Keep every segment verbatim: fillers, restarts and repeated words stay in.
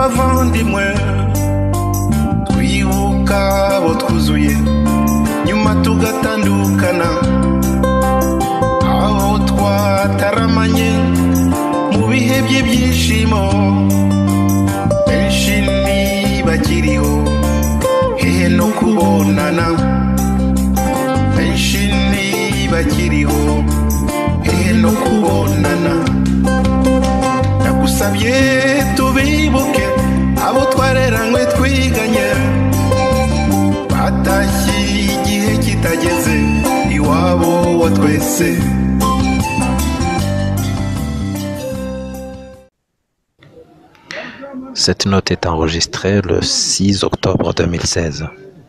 nk'abavandimwe twibuka abo twuzuye nyuma tugatandukana, aho twataramanye mu bihe by'ibyishimo benshi ntibakiriho, hehe no kubonana benshi ntibakiriho, hehe no kubonana. Ndagusabye tubibuke abo twareranywe twiganye, batashye igihe kitageze iwabo wa twese. Cette note est enregistrée le six octobre deux mille seize.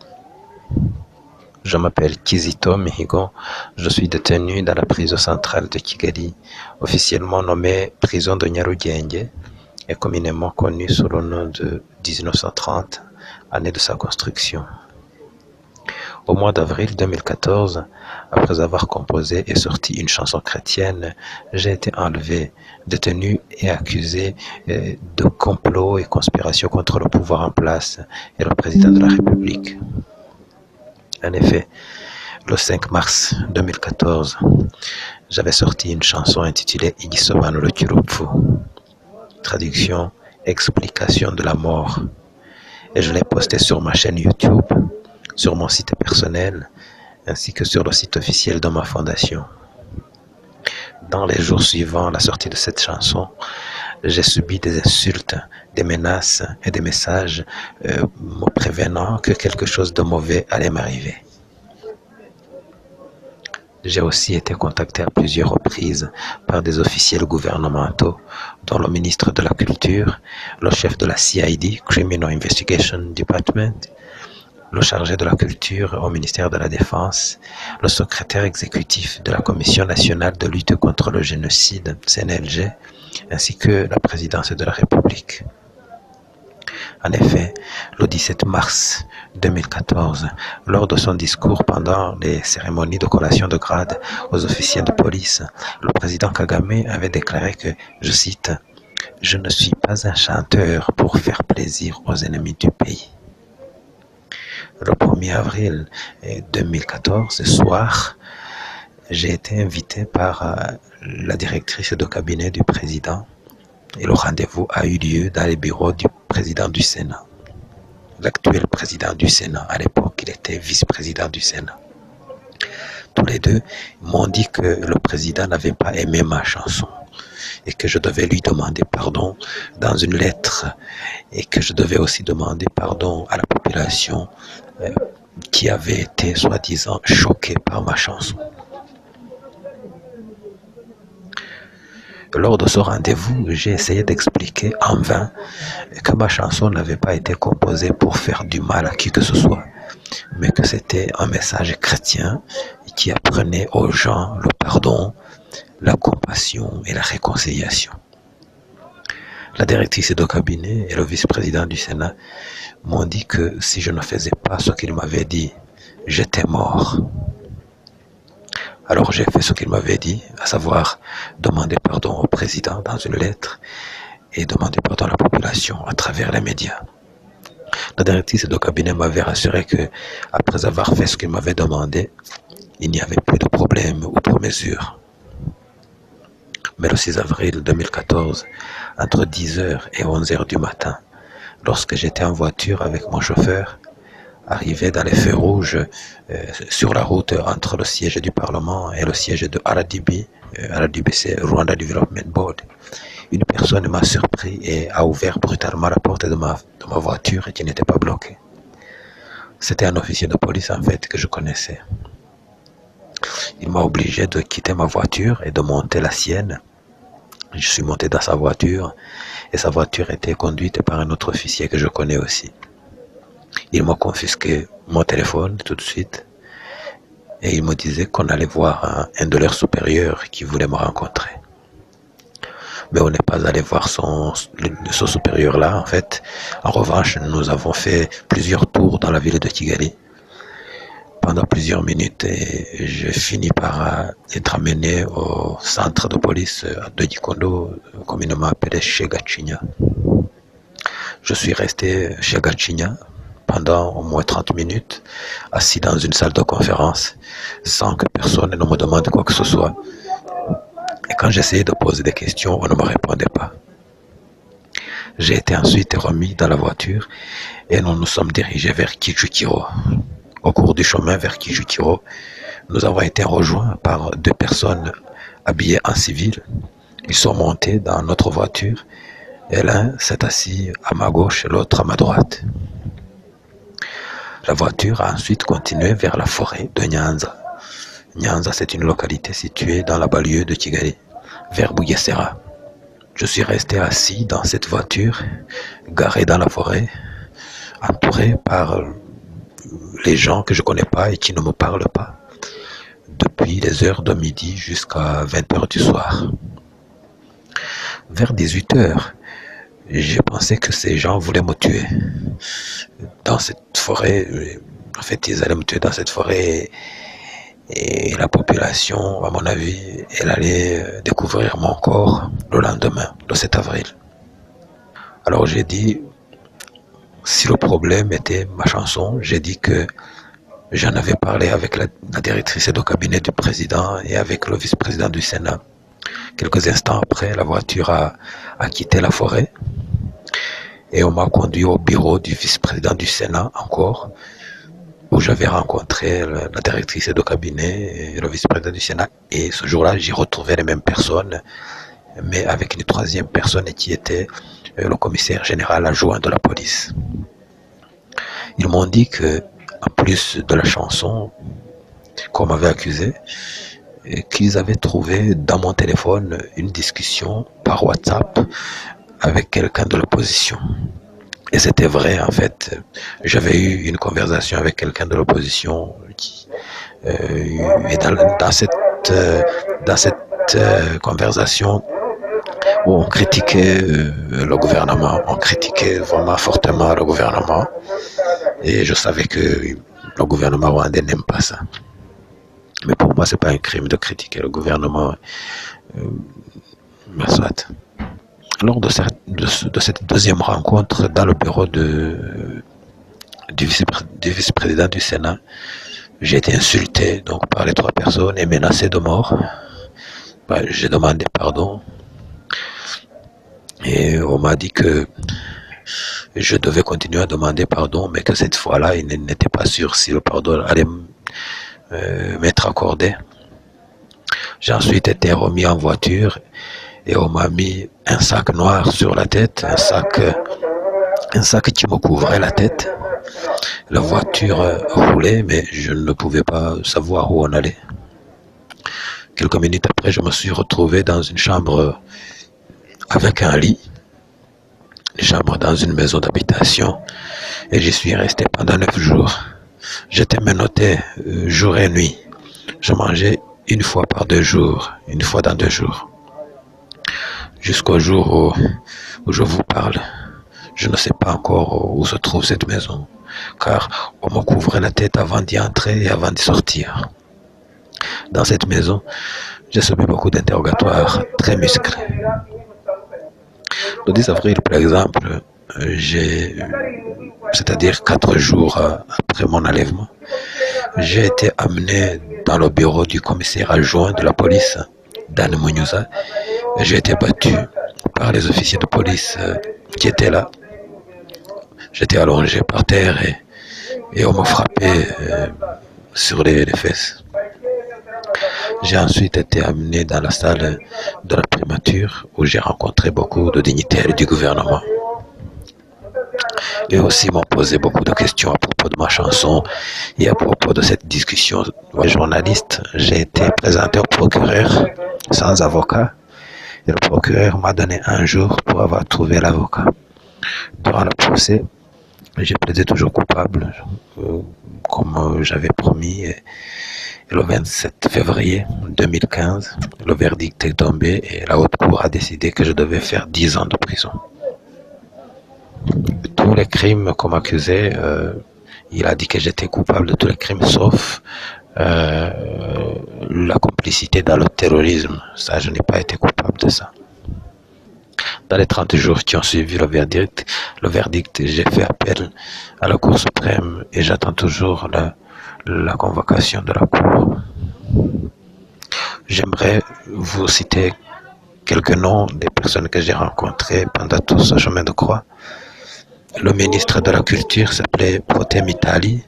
Je m'appelle Kizito Mihigo, je suis détenu dans la prison centrale de Kigali, officiellement nommée prison de Nyarugenge et communément connue sous le nom de dix-neuf cent trente, année de sa construction. Au mois d'avril deux mille quatorze, après avoir composé et sorti une chanson chrétienne, j'ai été enlevé, détenu et accusé de complot et conspiration contre le pouvoir en place et le président de la République. En effet, le cinq mars deux mille quatorze, j'avais sorti une chanson intitulée Igisobanuro cy'urupfu, traduction, explication de la mort, et je l'ai postée sur ma chaîne YouTube, sur mon site personnel, ainsi que sur le site officiel de ma fondation. Dans les jours suivant la sortie de cette chanson, j'ai subi des insultes, des menaces et des messages euh, me prévenant que quelque chose de mauvais allait m'arriver. J'ai aussi été contacté à plusieurs reprises par des officiels gouvernementaux, dont le ministre de la Culture, le chef de la C I D, Criminal Investigation Department, le chargé de la culture au ministère de la Défense, le secrétaire exécutif de la Commission nationale de lutte contre le génocide, C N L G, ainsi que la présidence de la République. En effet, le dix-sept mars deux mille quatorze, lors de son discours pendant les cérémonies de collation de grade aux officiers de police, le président Kagame avait déclaré que, je cite, « Je ne suis pas un chanteur pour faire plaisir aux ennemis du pays ». Le premier avril deux mille quatorze, ce soir, j'ai été invité par euh, la directrice de cabinet du président et le rendez-vous a eu lieu dans les bureaux du président du Sénat. L'actuel président du Sénat, à l'époque, il était vice-président du Sénat. Tous les deux m'ont dit que le président n'avait pas aimé ma chanson et que je devais lui demander pardon dans une lettre et que je devais aussi demander pardon à la population euh, qui avait été soi-disant choquée par ma chanson. Lors de ce rendez-vous, j'ai essayé d'expliquer en vain que ma chanson n'avait pas été composée pour faire du mal à qui que ce soit, mais que c'était un message chrétien qui apprenait aux gens le pardon, la compassion et la réconciliation. La directrice de cabinet et le vice-président du Sénat m'ont dit que si je ne faisais pas ce qu'ils m'avaient dit, j'étais mort. Alors j'ai fait ce qu'il m'avait dit, à savoir demander pardon au président dans une lettre et demander pardon à la population à travers les médias. La directrice de cabinet m'avait rassuré que, après avoir fait ce qu'il m'avait demandé, il n'y avait plus de problème ou de mesure. Mais le six avril deux mille quatorze, entre dix heures et onze heures du matin, lorsque j'étais en voiture avec mon chauffeur, arrivé dans les feux rouges euh, sur la route entre le siège du Parlement et le siège de R D B, euh, R D B c'est Rwanda Development Board, une personne m'a surpris et a ouvert brutalement la porte de ma, de ma voiture et qui n'était pas bloquée. C'était un officier de police en fait que je connaissais. Il m'a obligé de quitter ma voiture et de monter la sienne. Je suis monté dans sa voiture et sa voiture était conduite par un autre officier que je connais aussi. Il m'a confisqué mon téléphone tout de suite et il me disait qu'on allait voir un, un de leurs supérieurs qui voulait me rencontrer. Mais on n'est pas allé voir son, son supérieur-là en fait. En revanche, nous avons fait plusieurs tours dans la ville de Kigali pendant plusieurs minutes et j'ai fini par être amené au centre de police de Gikondo, communément appelé chez Gachinya. Je suis resté chez Gachinya pendant au moins trente minutes, assis dans une salle de conférence, sans que personne ne me demande quoi que ce soit. Et quand j'essayais de poser des questions, on ne me répondait pas. J'ai été ensuite remis dans la voiture et nous nous sommes dirigés vers Kijukiro. Au cours du chemin vers Kijukiro, nous avons été rejoints par deux personnes habillées en civil. Ils sont montés dans notre voiture et l'un s'est assis à ma gauche et l'autre à ma droite. La voiture a ensuite continué vers la forêt de Nyanza. Nyanza, c'est une localité située dans la banlieue de Kigali, vers Bugesera. Je suis resté assis dans cette voiture, garée dans la forêt, entouré par les gens que je ne connais pas et qui ne me parlent pas, depuis les heures de midi jusqu'à vingt heures du soir. Vers dix-huit heures, j'ai pensé que ces gens voulaient me tuer. Dans cette forêt, en fait, ils allaient me tuer dans cette forêt et, et la population, à mon avis, elle allait découvrir mon corps le lendemain, le sept avril. Alors j'ai dit, si le problème était ma chanson, j'ai dit que j'en avais parlé avec la, la directrice de cabinet du président et avec le vice-président du Sénat. Quelques instants après, la voiture a, a quitté la forêt et on m'a conduit au bureau du vice-président du Sénat encore, où j'avais rencontré la, la directrice de cabinet et le vice-président du Sénat. Et ce jour-là, j'ai retrouvé les mêmes personnes, mais avec une troisième personne qui était le commissaire général adjoint de la police. Ils m'ont dit que, en plus de la chanson qu'on m'avait accusé, qu'ils avaient trouvé dans mon téléphone une discussion par WhatsApp avec quelqu'un de l'opposition. Et c'était vrai, en fait. J'avais eu une conversation avec quelqu'un de l'opposition qui, euh, et dans, dans cette, euh, dans cette euh, conversation où on critiquait euh, le gouvernement, on critiquait vraiment fortement le gouvernement. Et je savais que le gouvernement rwandais n'aime pas ça. Mais pour moi, c'est pas un crime de critiquer le gouvernement. Euh, mais soit. Lors de cette, de, de cette deuxième rencontre dans le bureau de, du vice-président du Sénat, j'ai été insulté donc, par les trois personnes et menacé de mort. Ben, j'ai demandé pardon et on m'a dit que je devais continuer à demander pardon, mais que cette fois-là, il n'était pas sûr si le pardon allait Euh, m'être accordé. J'ai ensuite été remis en voiture et on m'a mis un sac noir sur la tête, un sac, un sac qui me couvrait la tête. La voiture roulait, mais je ne pouvais pas savoir où on allait. Quelques minutes après, je me suis retrouvé dans une chambre avec un lit, une chambre dans une maison d'habitation, et j'y suis resté pendant neuf jours. J'étais menotté euh, jour et nuit. Je mangeais une fois par deux jours, une fois dans deux jours. Jusqu'au jour où, où je vous parle, je ne sais pas encore où se trouve cette maison, car on me couvrait la tête avant d'y entrer et avant d'y sortir. Dans cette maison, j'ai subi beaucoup d'interrogatoires très musclés. Le dix avril, par exemple, j'ai, c'est-à-dire quatre jours après mon enlèvement, j'ai été amené dans le bureau du commissaire adjoint de la police, Dan Munyuza, et j'ai été battu par les officiers de police qui étaient là. J'étais allongé par terre et, et on me frappait euh, sur les, les fesses. J'ai ensuite été amené dans la salle de la primature où j'ai rencontré beaucoup de dignitaires du gouvernement. Et aussi m'ont posé beaucoup de questions à propos de ma chanson et à propos de cette discussion. Moi, journaliste, j'ai été présenté au procureur sans avocat. Et le procureur m'a donné un jour pour avoir trouvé l'avocat. Durant le procès, j'ai plaidé toujours coupable, euh, comme euh, j'avais promis. Et, et le vingt-sept février deux mille quinze, le verdict est tombé et la haute cour a décidé que je devais faire dix ans de prison. Tous les crimes qu'on m'accusait, euh, il a dit que j'étais coupable de tous les crimes sauf euh, la complicité dans le terrorisme. Ça, je n'ai pas été coupable de ça. Dans les trente jours qui ont suivi le verdict, le verdict, j'ai fait appel à la Cour suprême et j'attends toujours la, la convocation de la Cour. J'aimerais vous citer quelques noms des personnes que j'ai rencontrées pendant tout ce chemin de croix. Le ministre de la Culture s'appelait Protais Mitali.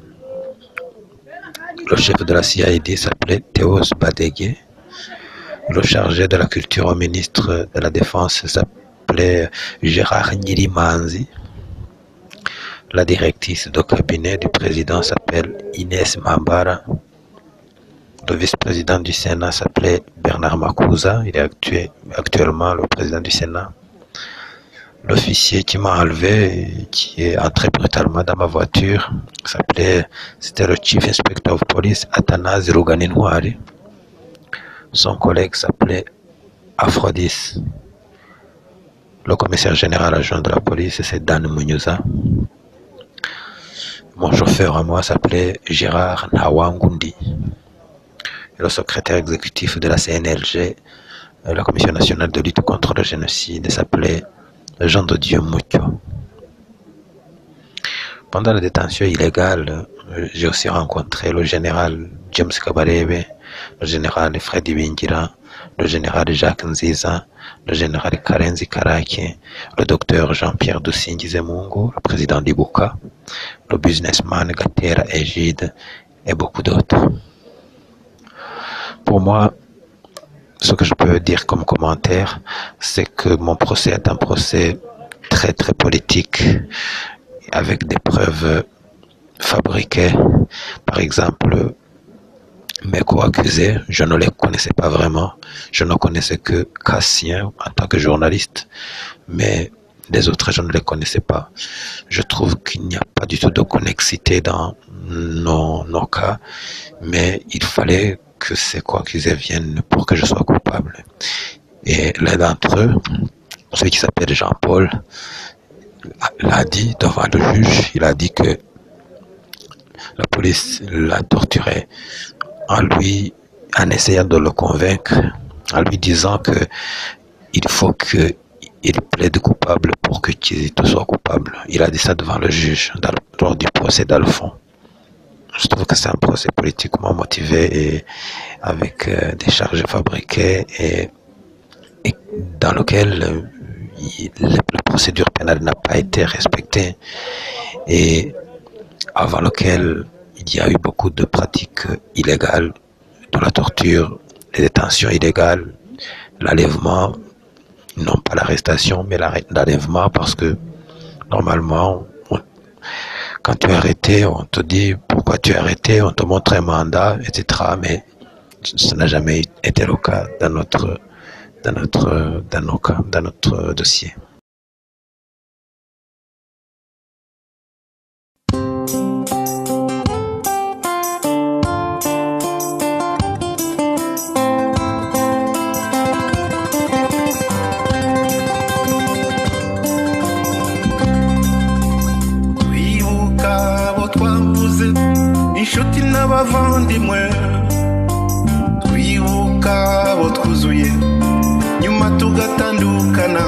Le chef de la C I D s'appelait Théos Badégué. Le chargé de la Culture au ministre de la Défense s'appelait Gérard Nyirimanzi. La directrice de cabinet du président s'appelle Inès Mambara. Le vice-président du Sénat s'appelait Bernard Makuza. Il est actuel, actuellement le président du Sénat. L'officier qui m'a enlevé, qui est entré brutalement dans ma voiture, s'appelait, c'était le Chief Inspector of Police, Athanase Ruganinwari. Son collègue s'appelait Aphrodis. Le commissaire général adjoint de la police, c'est Dan Munyuza. Mon chauffeur à moi s'appelait Gérard Nawangundi. Le secrétaire exécutif de la C N L G, la Commission nationale de lutte contre le génocide, s'appelait Jean de Dieu Moutio. Pendant la détention illégale, j'ai aussi rencontré le général James Kabarebe, le général Freddy Bingira, le général Jacques Nziza, le général Karenzi Karake, le docteur Jean-Pierre Dusingizemungu, le président d'Ibuka, le businessman Gatera Egide et beaucoup d'autres. Pour moi, ce que je peux dire comme commentaire, c'est que mon procès est un procès très très politique, avec des preuves fabriquées. Par exemple, mes co-accusés, je ne les connaissais pas vraiment. Je ne connaissais que Cassien en tant que journaliste, mais les autres, je ne les connaissais pas. Je trouve qu'il n'y a pas du tout de connexité dans nos, nos cas, mais il fallait que ces co-accusés viennent pour que je sois coupable. Et l'un d'entre eux, celui qui s'appelle Jean-Paul, l'a dit devant le juge. Il a dit que la police l'a torturé en lui, en essayant de le convaincre, en lui disant que il faut qu'il plaide coupable pour que Kizito soit coupable. Il a dit ça devant le juge dans, lors du procès d'Alphon. Je trouve que c'est un procès politiquement motivé et avec euh, des charges fabriquées et, et dans lequel euh, il, la procédure pénale n'a pas été respectée et avant lequel il y a eu beaucoup de pratiques illégales, de la torture, des détentions illégales, l'enlèvement, non pas l'arrestation, mais l'enlèvement parce que normalement, on, quand tu es arrêté, on te dit pourquoi tu es arrêté, on te montre un mandat, et cetera. Mais ça n'a jamais été le cas dans notre, dans notre, dans nos cas, dans notre dossier. inshuti n'abavandimwe twibuka abo twuzuye nyuma tugatandukana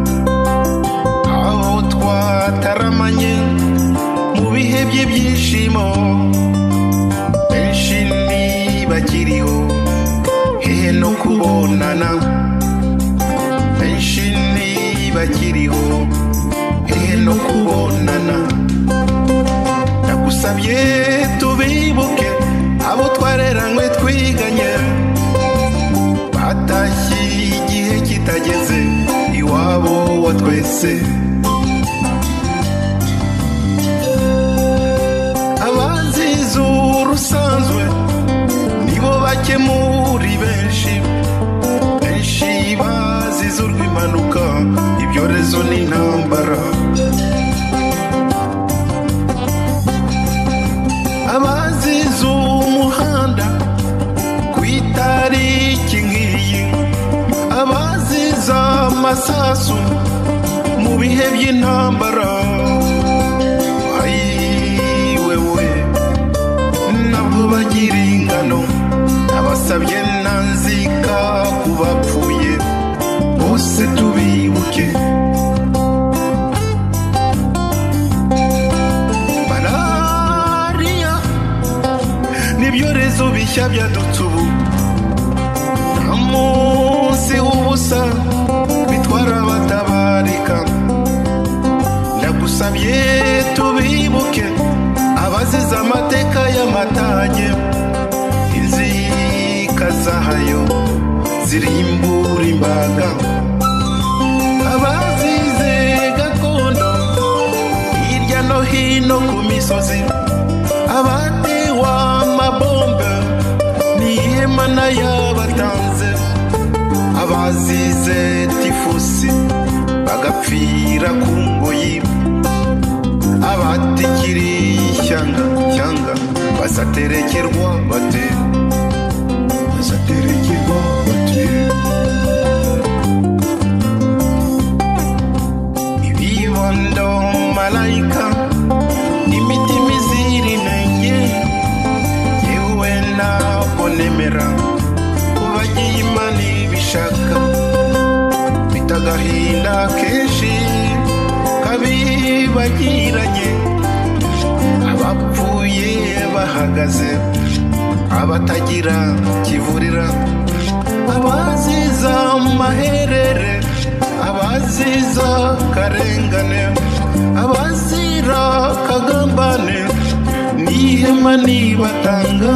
aho twataramanye mu bihe by'ibyishimo benshi ntibakiriho hehe no kubonana benshi ntibakiriho hehe no kubonana ndagusabye tubibuke abo twareranywe twiganye batashye igihe kitageze iwabo wa twese abazize urusanzwe nibo bake muri benshi benshi bazize urw'impanuka ibyorezo n'intambara abazize umuhanda ku itariki nk'iyi abazize amasasu mu bihe by'intambara ayiwewe nabwo bagira ingano abasabye nanzika ku bapfuye bose tubibuke byadutse ubu nta munsi w'ubusa bitwara abatabarika ndagusabye tubibuke abazize amateka y'amatage inzika zahayo zirimbura imbaga abazize gakondo hirya no hino ku misozi abatewa amabombe n'ihema n'ayabatanze abazize tifusi bagapfira ku ngoyi abatikiri ishyanga cyanga bazaterekerwa bate bazaterekerwa bate ibibondo malayika n'imitima izira inenge yewe ntabwo nemera kubagiye imana ibishaka bita agahinda kenshi kabibagiranye abapfuye bahagaze abatagira kivurira abaziza maherere abaziza karengane abazira kagambane n'ihema nibatanga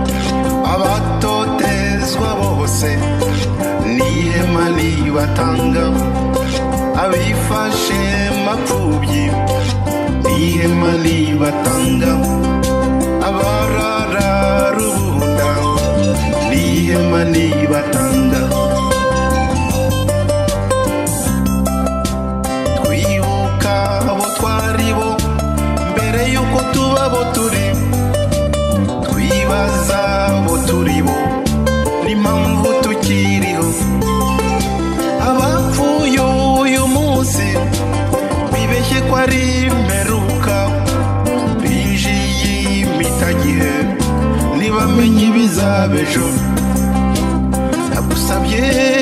abatotezwa bose n'ihema nibatanga abifashe mapfubyi n'ihema nibatanga abarara rubunda n'ihema nibatanga twibuka abo twari bo mbere yuko tuba abo turi twibaza abo turi bo n'impamvu tukiriho abapfuye uyu munsi bibeshye ko ari imperuka binjiye imitagihe ntibamenye ibizaba ejo ndagusabye